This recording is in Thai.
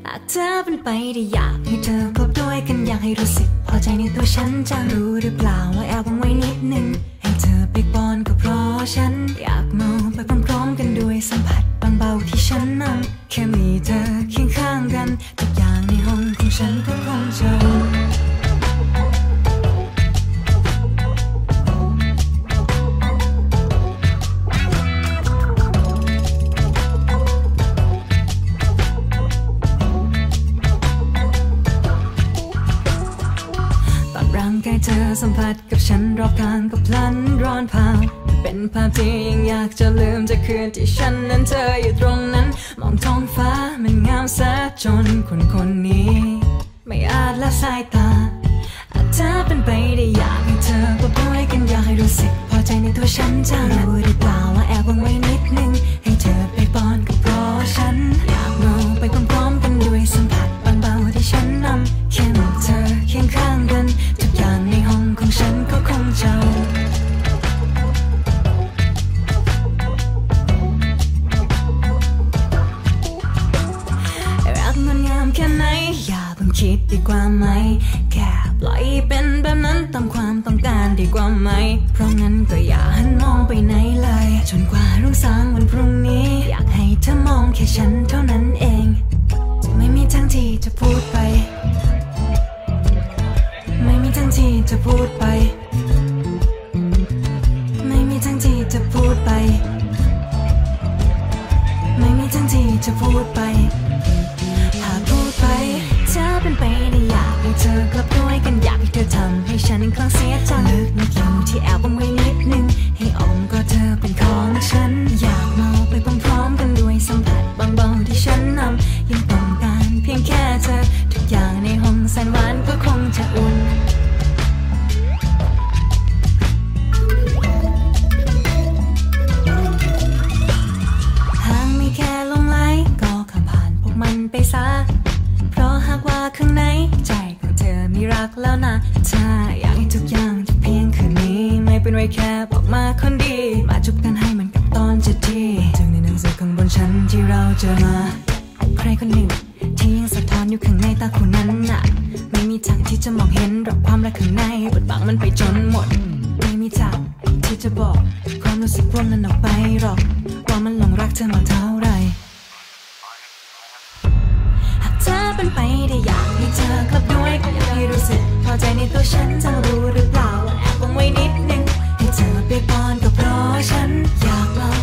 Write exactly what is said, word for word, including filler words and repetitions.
หากเธอเป็นไปได้อยากให้เธอคบด้วยกันอยากให้รู้สึกพอใจในตัวฉันจังรู้หรือเปล่าว่าแอบหวังไว้นิดนึงให้เธอไปปอนก็เพราะฉันอยากมองไปพร้อมๆกันด้วยสัมผัสบางเบาที่ฉันนั่งแค่มีเธอเคียงข้างกันทุกอย่างในห้องของฉันก็คงจะเธอสัมผัสกับฉันรอบกลางก็พลันร้อนเผาเป็นภาพที่ยังอยากจะลืมจากคืนที่ฉันนั้นเธออยู่ตรงนั้นมองท้องฟ้ามันงามซะจนคนคนนี้ไม่อาจละสายตาอาจจะเป็นไปได้อยากให้เธอก็ด้วยกันอยากให้รู้สึกพอใจในตัวฉันจังรู้หรือเปล่าว่าแอบหวังไว้นิดนึงให้เธอไปป้อนก็เพราะฉันอยากมองไปพร้อมๆกันด้วยสัมผัสบางเบาที่ฉันนำแค่มีเธอเคียงข้างกันทุกอย่างในห้องของฉันก็คงจะรักงดงามแค่ไหนอย่าเพิ่งคิดดีกว่าไหมแค่ปล่อยเป็นแบบนั้นตามความต้องการดีกว่าไหมเพราะงั้นก็อย่าหันมองไปไหนเลยจนกว่ารุ่งสางวันพรุ่งนี้อยากให้เธอมองแค่ฉันเท่านั้นเองไม่มีทางที่จะพูดไปไม่มีทางที่จะพูดไปไม่มีทางที่จะพูดไปไม่มีทางที่จะพูดไปหากพูดไปเธอเป็นไปได้อยากให้เธอกลับด้วยกันอยากให้เธอทำให้ฉันคลางเสียจังลึกในคิวที่แอบบังไว้นิดนึงให้อ้อมก็เธอเป็นของฉันอยากมองไปพร้อมๆกันด้วยสัมผัสบางเบาที่ฉันนำยังต้องการเพียงแค่เธอทุกอย่างในห้องแสนหวานก็คงจะอุ่นไปซะเพราะหากว่าข้างในใจของเธอมีรักแล้วนะถ้าอยากให้ทุกอย่างจะเพียงคืนนี้ไม่เป็นไรแค่บอกมาคนดีมาจุบกันให้มันกับตอนจะดีถึงในหนังสือข้างบนฉันที่เราเจอมาใครคนหนึ่งที่ยังสะท้อนอยู่ข้างในตาคนนั้นน่ะไม่มีทางที่จะมองเห็นหรอกความรักข้างในบดบังมันไปจนหมดไม่มีทางที่จะบอกความรู้สึกพวกนั้นออกไปหรอกว่ามันหลงรักเธอมาเท่าไรเธอเป็นไปได้อยากให้เธอกลับด้วยอยากให้รู้สึกพอใจในตัวฉันจะรู้หรือเปล่าว่าแอบหวังไว้นิดนึงให้เธอไปป้อนก็เพราะฉันอยากลอง